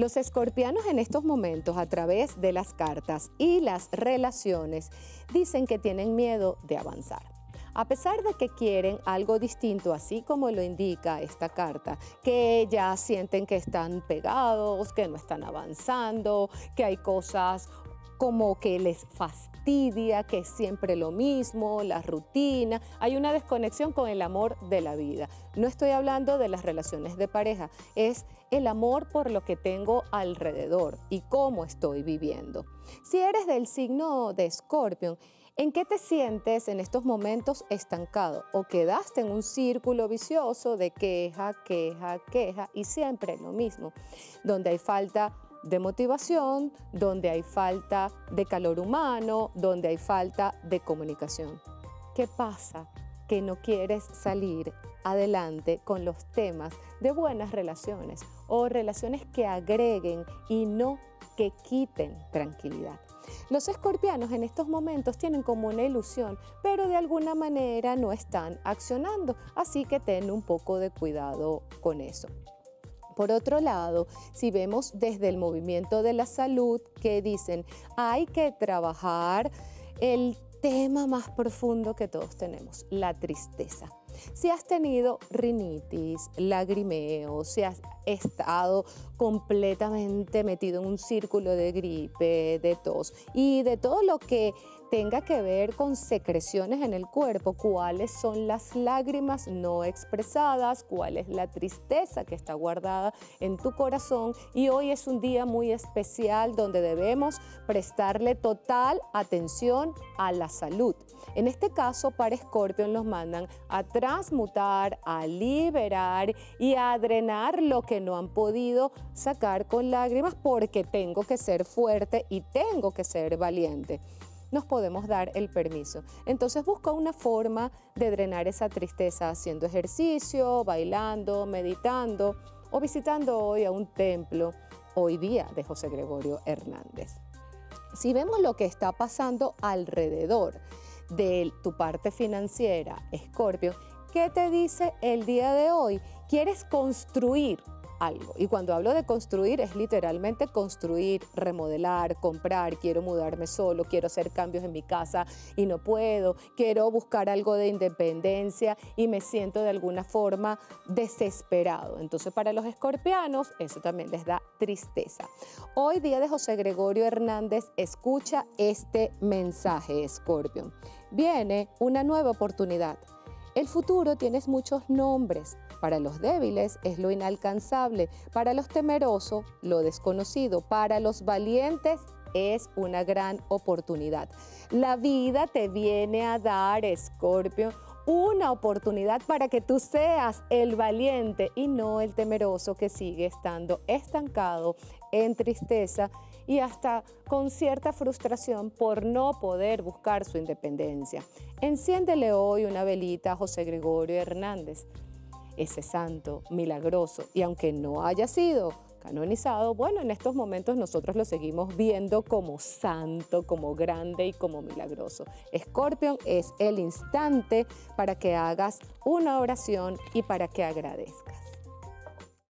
Los escorpianos en estos momentos, a través de las cartas y las relaciones, dicen que tienen miedo de avanzar. A pesar de que quieren algo distinto, así como lo indica esta carta, que ya sienten que están pegados, que no están avanzando, que hay cosas como que les fastidia, que es siempre lo mismo, la rutina, hay una desconexión con el amor de la vida. No estoy hablando de las relaciones de pareja, es el amor por lo que tengo alrededor y cómo estoy viviendo. Si eres del signo de Escorpio, ¿en qué te sientes en estos momentos estancado o quedaste en un círculo vicioso de queja, queja, queja y siempre lo mismo, donde hay falta de motivación, donde hay falta de calor humano, donde hay falta de comunicación? ¿Qué pasa? Que no quieres salir adelante con los temas de buenas relaciones o relaciones que agreguen y no que quiten tranquilidad. Los escorpianos en estos momentos tienen como una ilusión, pero de alguna manera no están accionando, así que ten un poco de cuidado con eso. Por otro lado, si vemos desde el movimiento de la salud que dicen hay que trabajar el tema más profundo que todos tenemos, la tristeza. Si has tenido rinitis, lagrimeo, si has estado completamente metido en un círculo de gripe, de tos y de todo lo que tenga que ver con secreciones en el cuerpo, cuáles son las lágrimas no expresadas, cuál es la tristeza que está guardada en tu corazón, y hoy es un día muy especial donde debemos prestarle total atención a la salud. En este caso, para Escorpio nos mandan a transmutar, a liberar y a drenar lo que no han podido sacar con lágrimas, porque tengo que ser fuerte y tengo que ser valiente. Nos podemos dar el permiso. Entonces busca una forma de drenar esa tristeza haciendo ejercicio, bailando, meditando o visitando hoy a un templo, hoy día de José Gregorio Hernández. Si vemos lo que está pasando alrededor de tu parte financiera, Escorpio, ¿qué te dice el día de hoy? ¿Quieres construir algo? Y cuando hablo de construir, es literalmente construir, remodelar, comprar. Quiero mudarme solo, quiero hacer cambios en mi casa y no puedo. Quiero buscar algo de independencia y me siento de alguna forma desesperado. Entonces, para los escorpianos, eso también les da tristeza. Hoy, día de José Gregorio Hernández, escucha este mensaje, Escorpio. Viene una nueva oportunidad. El futuro tienes muchos nombres. Para los débiles es lo inalcanzable, para los temerosos lo desconocido, para los valientes es una gran oportunidad. La vida te viene a dar, Escorpio, una oportunidad para que tú seas el valiente y no el temeroso que sigue estando estancado en tristeza y hasta con cierta frustración por no poder buscar su independencia. Enciéndele hoy una velita a José Gregorio Hernández, ese santo milagroso, y aunque no haya sido canonizado, bueno, en estos momentos nosotros lo seguimos viendo como santo, como grande y como milagroso. Escorpión, es el instante para que hagas una oración y para que agradezcas.